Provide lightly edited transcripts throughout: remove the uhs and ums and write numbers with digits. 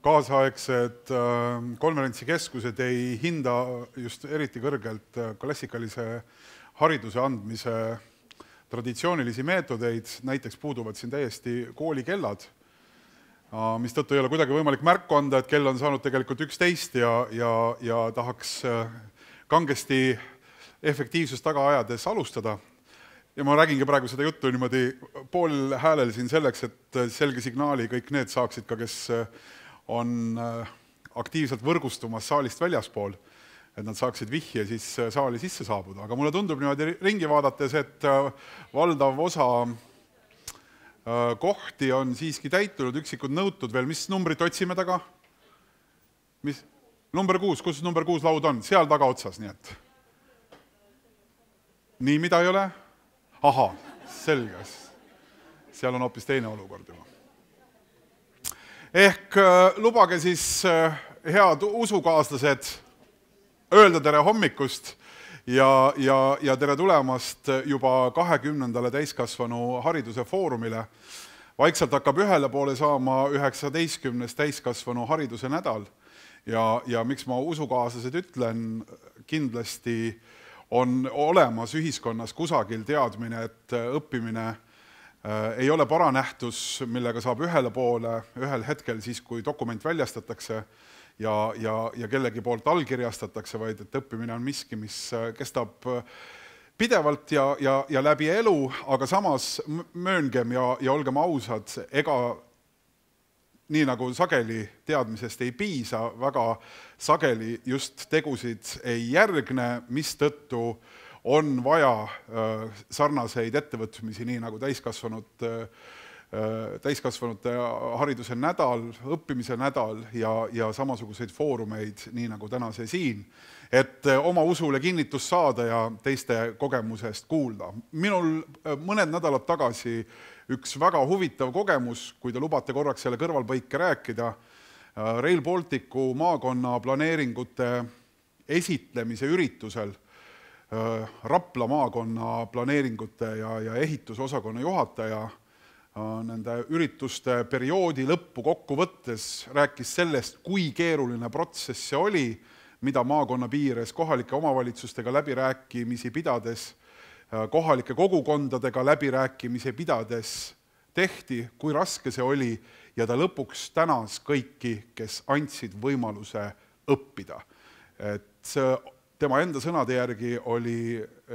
kaasaegsed konverentsikeskused ei hinda just eriti kõrgelt klassikalise hariduse andmise traditsioonilisi meetodeid, näiteks puuduvad siin täiesti koolikellad, mis tõttu ei ole kuidagi võimalik märku anda, et kell on saanud tegelikult 11 ja tahaks kangesti efektiivsust taga ajades alustada. Ja ma räägingi praegu seda juttu niimoodi pool häälel siin selleks, et selge signaali kõik need saaksid ka, kes on aktiivselt võrgustumas saalist väljaspool, et nad saaksid vihje siis saali sisse saabuda. Aga mulle tundub niimoodi ringi vaadates, et valdav osa kohti on siiski täitunud, üksikud nõutud veel. Mis numbrit otsime taga? Number 6, kus number 6 laud on? Seal taga otsas, nii et. Nii, mida ei ole? Aha, selge. Seal on hoopis teine olukord juba. Ehk lubage siis head usukaaslased öelda tere hommikust ja tere tulemast juba 20. täiskasvanu hariduse foorumile. Vaikselt hakkab ühele poole saama 19. täiskasvanu hariduse nädal ja miks ma usukaaslased ütlen, kindlasti on olemas ühiskonnas kusagil teadmine, et õppimine ei ole paranähtus, millega saab ühele poole ühel hetkel siis, kui dokument väljastatakse ja kellegi poolt allkirjastatakse, vaid et õppimine on miski, mis kestab pidevalt ja läbi elu, aga samas mööngem ja olgem ausad, ega nii nagu sageli teadmisest ei piisa, väga sageli just tegusid ei järgne, mis tõttu on vaja sarnaseid ettevõtmisi, nii nagu täiskasvanute hariduse nädal, õppimise nädal ja samasuguseid foorumeid, nii nagu tänase siin, et oma usule kinnitust saada ja teiste kogemusest kuulda. Minul mõned nädalad tagasi üks väga huvitav kogemus, kui te lubate korraks selle kõrvalpõike rääkida, Rail Balticu maakonna planeeringute esitlemise üritusel Rapla maakonna planeeringute ja ehitusosakonna juhataja nende ürituste perioodi lõppu kokku võttes rääkis sellest, kui keeruline protsess see oli, mida maakonna piires kohalike omavalitsustega läbirääkimisi pidades, kohalike kogukondadega läbirääkimisi pidades tehti, kui raske see oli ja ta lõpuks tänas kõiki, kes andsid võimaluse õppida. Et tema enda sõnade järgi oli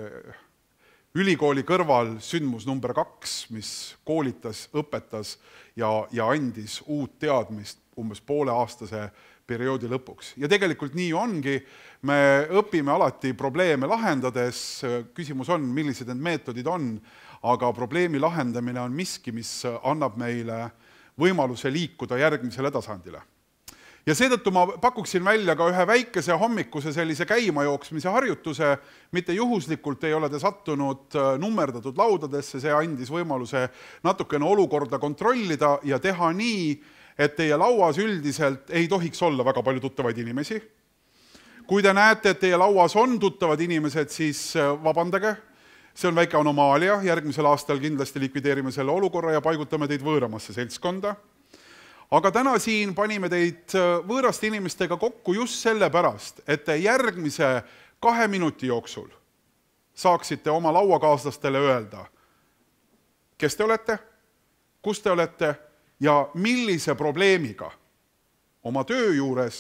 ülikooli kõrval sündmus number 2, mis koolitas, õpetas ja andis uut teadmist umbes pooleaastase perioodi lõpuks. Ja tegelikult nii ongi, me õpime alati probleeme lahendades, küsimus on, millised need meetodid on, aga probleemi lahendamine on miski, mis annab meile võimaluse liikuda järgmisele tasandile. Ja seetõttu ma pakuksin välja ka ühe väikese hommikuse sellise käimajooksmise harjutuse, mitte juhuslikult ei ole te sattunud nummerdatud laudadesse, see andis võimaluse natukene olukorda kontrollida ja teha nii, et teie lauas üldiselt ei tohiks olla väga palju tuttavaid inimesi. Kui te näete, et teie lauas on tuttavad inimesed, siis vabandage, see on väike anomaalia, järgmisel aastal kindlasti likvideerime selle olukorra ja paigutame teid võõramasse seltskonda. Aga täna siin panime teid võõraste inimestega kokku just sellepärast, et te järgmise 2 minuti jooksul saaksite oma lauakaaslastele öelda, kes te olete, kus te olete ja millise probleemiga oma töö juures,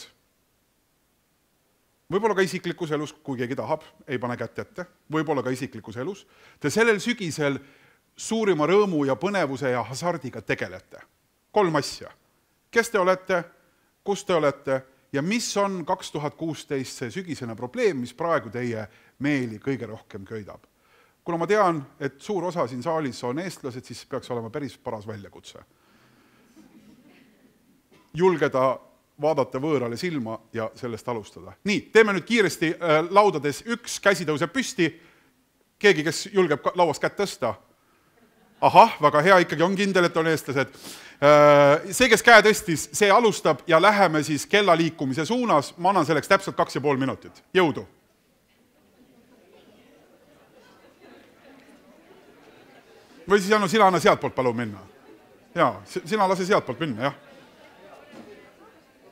võib-olla ka isiklikus elus, kui keegi tahab, ei pane kätt ette, võib-olla ka isiklikus elus, te sellel sügisel suurima rõõmu ja põnevuse ja hasardiga tegelete. 3 asja. Kes te olete, kus te olete ja mis on 2016 see sügisene probleem, mis praegu teie meeli kõige rohkem köidab. Kuna ma tean, et suur osa siin saalis on eestlased, siis peaks olema päris paras väljakutse. Julgeda vaadata võõrale silma ja sellest alustada. Nii, teeme nüüd kiiresti laudades 1 käsi tõuseb püsti. Keegi, kes julgeb lauast kätt tõsta? Ahah, väga hea, ikkagi on kindel, et on eestlased. See, kes käe tõstis, see alustab ja läheme siis kella liikumise suunas. Ma annan selleks täpselt 2,5 minutit. Jõudu! Või siis sina anna sealt poolt palun minna. Jaa, sina lase sealt poolt minna, jah.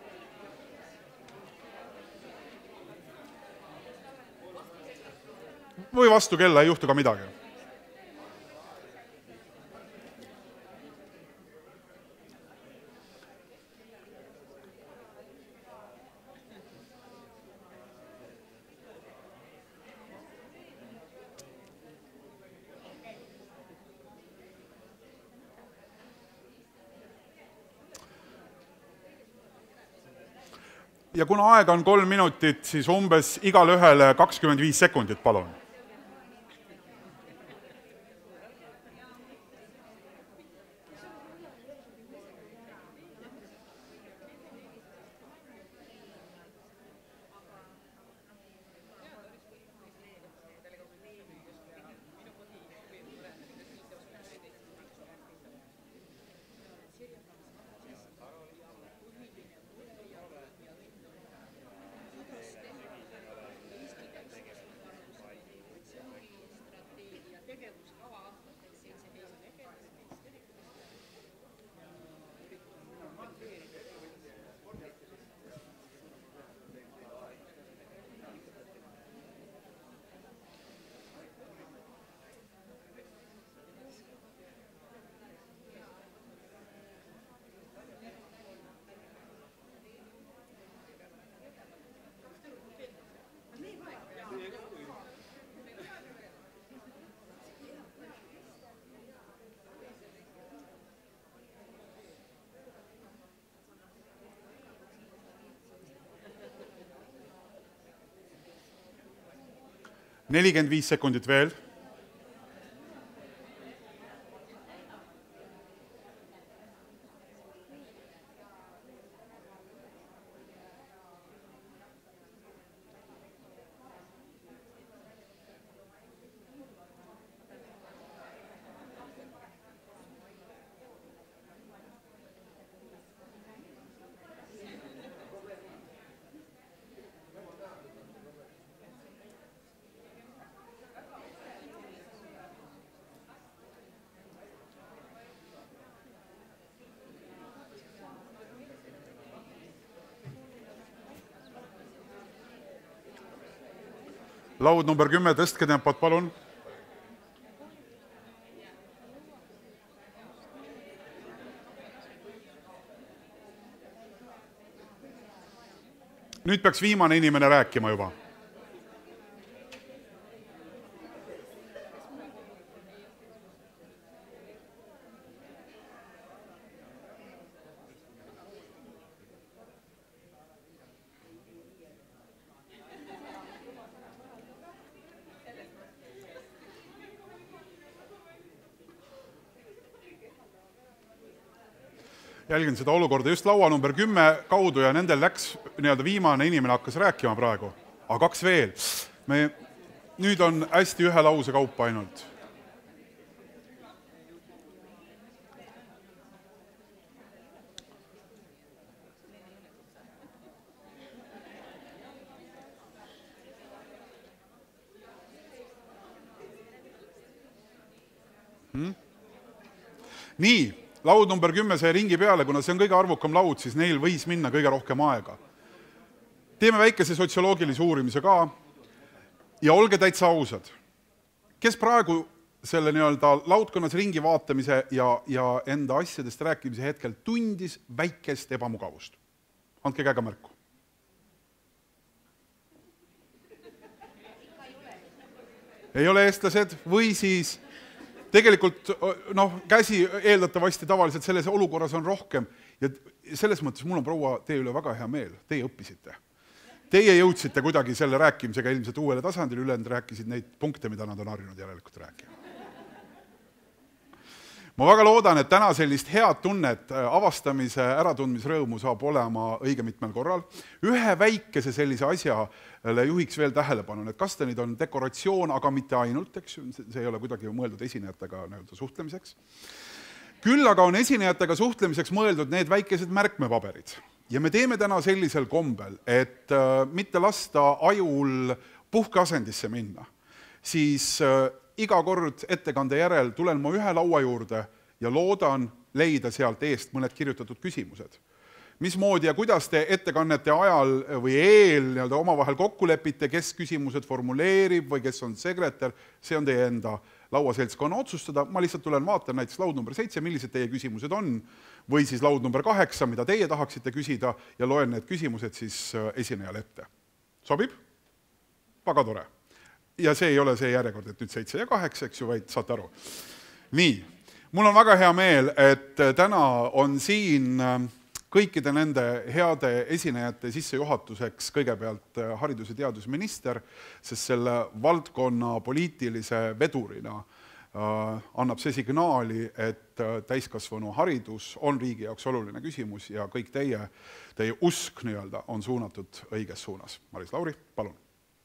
või vastu kella, ei juhtu ka midagi. Ja kuna aega on 3 minutit, siis umbes igale ühele 25 sekundit, palun. Nelikümmend 5 sekundit veel. Laud number 10, tõstke tempot, palun. Nüüd peaks viimane inimene rääkima juba. Jälgin seda olukorda just laua number 10 kaudu ja nendel läks viimane inimene hakkas rääkima praegu. Aga 2 veel. Nüüd on hästi ühe lause kaupa ainult. Nii. Laud number 10 sai ringi peale, kuna see on kõige arvukam laud, siis neil võis minna kõige rohkem aega. Teeme väikese sotsioloogilise uurimise ka ja olge täitsa ausad. Kes praegu selle laudkonnas ringi vaatamise ja enda asjadest rääkimise hetkel tundis väikest ebamugavust? Andke käega märku. Ei ole eestlased või siis... Tegelikult käsi eeldatavasti tavaliselt selles olukorras on rohkem ja selles mõttes mul on proua teie üle väga hea meel. Teie õppisite. Teie jõudsite kuidagi selle rääkimisega ilmselt uuele tasandile, ülejäänud rääkisid neid punkte, mida nad on harjunud järelikult rääkima. Ma väga loodan, et täna sellist head tunnet, avastamise, äratundmisrõõmu saab olema õige mitmel korral. Ühe väikese sellise asjale juhiks veel tähelepanu, et kastanid on dekoratsioon, aga mitte ainult, eks, see ei ole kuidagi mõeldud esinejatega suhtlemiseks. Küll aga on esinejatega suhtlemiseks mõeldud need väikesed märkmepaberid. Ja me teeme täna sellisel kombel, et mitte lasta ajul puhkeasendisse minna, siis iga kord ettekande järel tulen ma ühe laua juurde ja loodan leida sealt eest mõned kirjutatud küsimused. mismoodi ja kuidas te ettekannete ajal või eel omavahel kokku lepite, kes küsimused formuleerib või kes on sekretär, see on teie enda lauaseltskonna otsustada. Ma lihtsalt tulen vaatan näiteks laud number 7, millised teie küsimused on, või siis laud number 8, mida teie tahaksite küsida ja loen need küsimused siis esinejale ette. Sobib? Väga tore. Ja see ei ole see järjekord, et nüüd 7 ja 8, eks ju, vaid saate aru. Nii, mul on väga hea meel, et täna on siin kõikide nende heade esinejate sissejuhatuseks kõigepealt haridus- ja teadusminister, sest selle valdkonna poliitilise vedurina annab see signaali, et täiskasvanu haridus on riigi jaoks oluline küsimus ja kõik teie usk on suunatud õiges suunas. Maris Lauri, palun.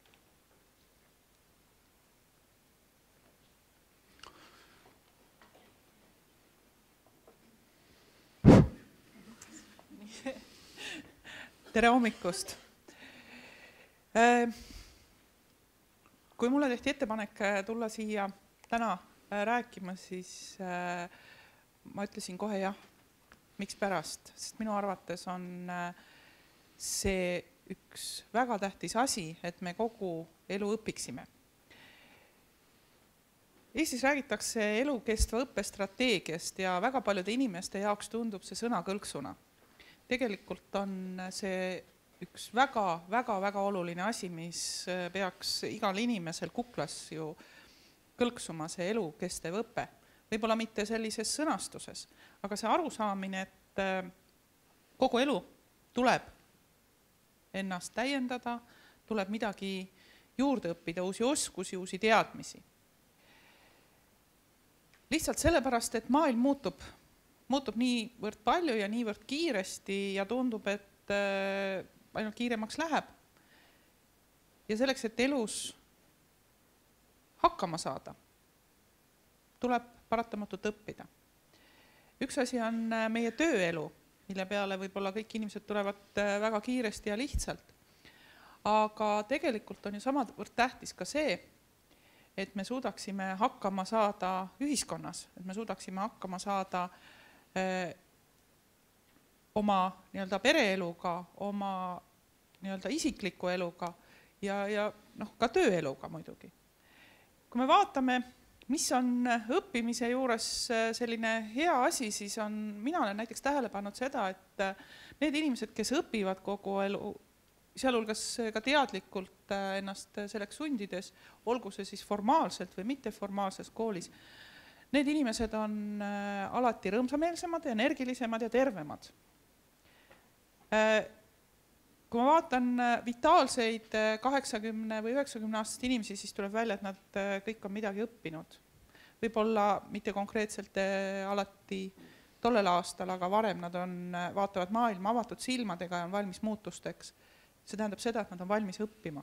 Tere hommikust! Kui mulle tehti ettepanek tulla siia täna rääkima, siis ma ütlesin kohe jah, miks pärast, sest minu arvates on see üks väga tähtis asi, et me kogu elu õpiksime. Eestis räägitakse elukestva õppestrateegiast ja väga paljude inimeste jaoks tundub see sõna kõlksuna. Tegelikult on see üks väga oluline asi, mis peaks igal inimesel kuklas ju kõlksuma, see elukestev õpe. Võib-olla mitte sellises sõnastuses, aga see arusaamine, et kogu elu tuleb ennast täiendada, tuleb midagi juurde õppida, uusi oskusi, uusi teadmisi. Lihtsalt sellepärast, et maailm muutub niivõrd palju ja niivõrd kiiresti ja tundub, et ainult kiiremaks läheb. Ja selleks, et elus hakkama saada, tuleb paratamatult õppida. Üks asi on meie tööelu, mille peale võib-olla kõik inimesed tulevad väga kiiresti ja lihtsalt. Aga tegelikult on ju samavõrd tähtis ka see, et me suudaksime hakkama saada ühiskonnas, et me suudaksime hakkama saada oma pereeluga, oma isikliku eluga ja ka tööeluga muidugi. Kui me vaatame, mis on õppimise juures selline hea asi, siis mina olen näiteks tähele pannud seda, et need inimesed, kes õpivad kogu elu, sealhulgas ka teadlikult ennast selleks sundides, olgu see siis formaalselt või mitteformaalses koolis, need inimesed on alati rõõmsameelsemad, energilisemad ja tervemad. Kui ma vaatan vitaalseid 80 või 90 aastast inimesi, siis tuleb välja, et nad kõik on midagi õppinud. Võib-olla mitte konkreetselt alati tollel aastal, aga varem nad vaatavad maailma avatud silmadega ja on valmis muutusteks. See tähendab seda, et nad on valmis õppima.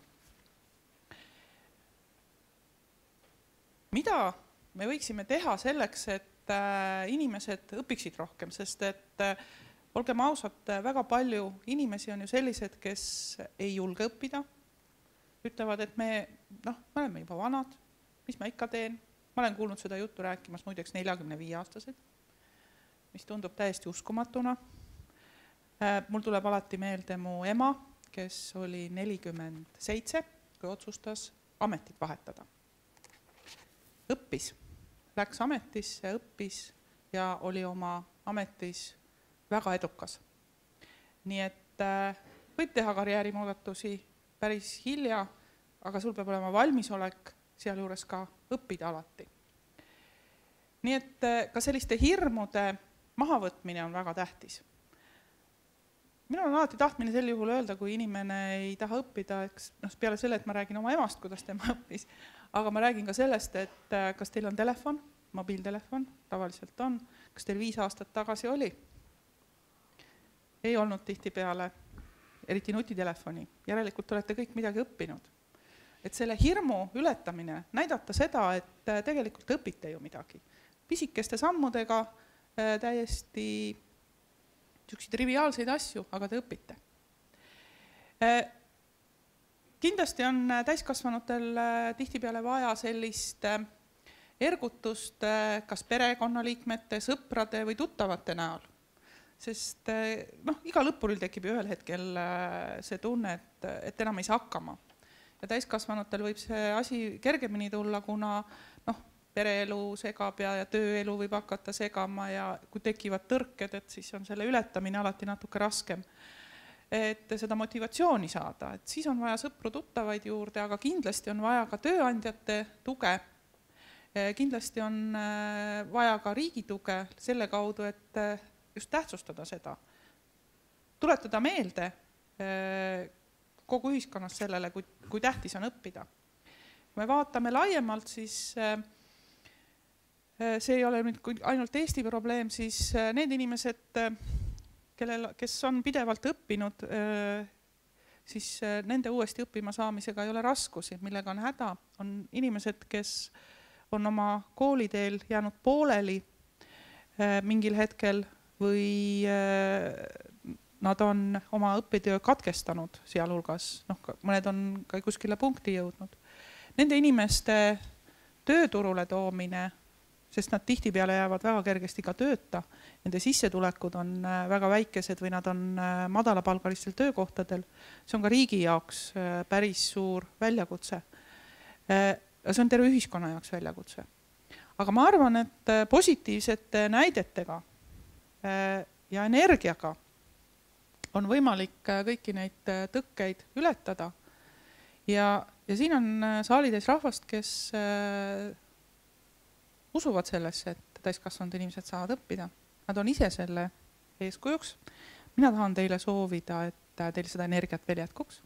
Mida me võiksime teha selleks, et inimesed õpiksid rohkem, sest et olgem ausad, väga palju inimesi on ju sellised, kes ei julge õppida, ütlevad, et me oleme juba vanad, mis ma ikka teen. Ma olen kuulnud seda juttu rääkimas muideks 45-aastased, mis tundub täiesti uskumatuna. Mul tuleb alati meelde mu ema, kes oli 47, kui otsustas ametit vahetada. Õppis. Läks ametisse, õppis ja oli oma ametis väga edukas. Nii et võib teha karjäärimuudatusi päris hilja, aga sul peab olema valmisolek sealjuures ka õppida alati. Nii et ka selliste hirmude mahavõtmine on väga tähtis. Minul on alati tahtmine sel juhul öelda, kui inimene ei taha õppida, peale selle, et ma räägin oma emast, kuidas tema õppis, aga ma räägin ka sellest, et kas teil on telefon, mobiiltelefon, tavaliselt on, kas teil 5 aastat tagasi oli? Ei olnud tihtipeale, eriti nutitelefoni, järelikult olete kõik midagi õppinud. Et selle hirmu ületamine, näidata seda, et tegelikult õpite ju midagi. Pisikeste sammudega täiesti triviaalseid asju, aga te õpite. Kindlasti on täiskasvanutel tihtipeale vaja sellist ergutust kas perekonnaliikmete, sõprade või tuttavate näol. sest igal õppuril tekib ühel hetkel see tunne, et enam ei saa hakkama. Ja täiskasvanutel võib see asi kergemini tulla, kuna pereelu segab ja tööelu võib hakata segama ja kui tekivad tõrked, et siis on selle ületamine alati natuke raskem. Et seda motivatsiooni saada, et siis on vaja sõpru tuttavaid juurde, aga kindlasti on vaja ka tööandjate tuge. Kindlasti on vaja ka riigi tuge selle kaudu, et just tähtsustada seda. Tuletada meelde kogu ühiskonnas sellele, kui tähtis on õppida. Kui me vaatame laiemalt, siis see ei ole nüüd ainult Eesti probleem, siis need inimesed, kes on pidevalt õppinud, siis nende uuesti õppima saamisega ei ole raskusi, millega on häda. On inimesed, kes on oma kooliteel jäänud pooleli mingil hetkel või nad on oma õppetöö katkestanud sealhulgas, mõned on ka kuskile punkti jõudnud. Nende inimeste tööturule toomine, sest nad tihtipeale jäävad väga kergesti ka tööta, nende sissetulekud on väga väikesed või nad on madalapalgalistel töökohtadel. See on ka riigi jaoks päris suur väljakutse. See on terve ühiskonna jaoks väljakutse. Aga ma arvan, et positiivsete näidetega ja energiaga on võimalik kõiki neid tõkkeid ületada. Ja siin on saalides rahvast, kes usuvad sellesse, et täiskasvanud inimesed saavad õppida. Nad on ise selle eeskujuks. Mina tahan teile soovida, et teil seda energiat veel jätkuks.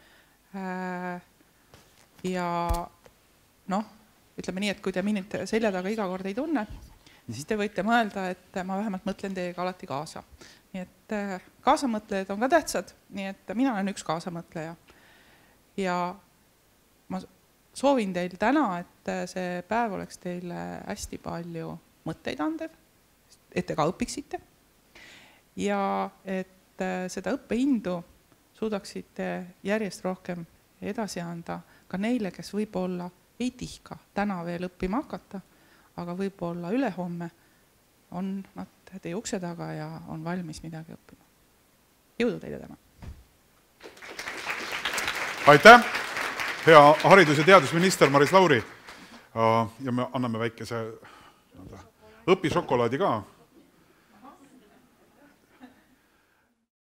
Ja ütleme nii, et kui te mind selja taga iga kord ei tunne, siis te võite mõelda, et ma vähemalt mõtlen teiega alati kaasa. Nii et kaasamõtlejad on ka tähtsad, nii et mina olen üks kaasamõtleja. Ja ma soovin teil täna, et see päev oleks teile hästi palju mõtteid andev, et te ka õpiksite ja et seda õppehindu suudaksite järjest rohkem edasi anda ka neile, kes võib-olla ei tihka täna veel õppima hakata, aga võib-olla ülehomme on nad teie ukse taga ja on valmis midagi õppima. Jõudu teile täna! Aitäh! Hea haridus- ja teadusminister Maris Lauri ja me anname väikese õpišokolaadi ka.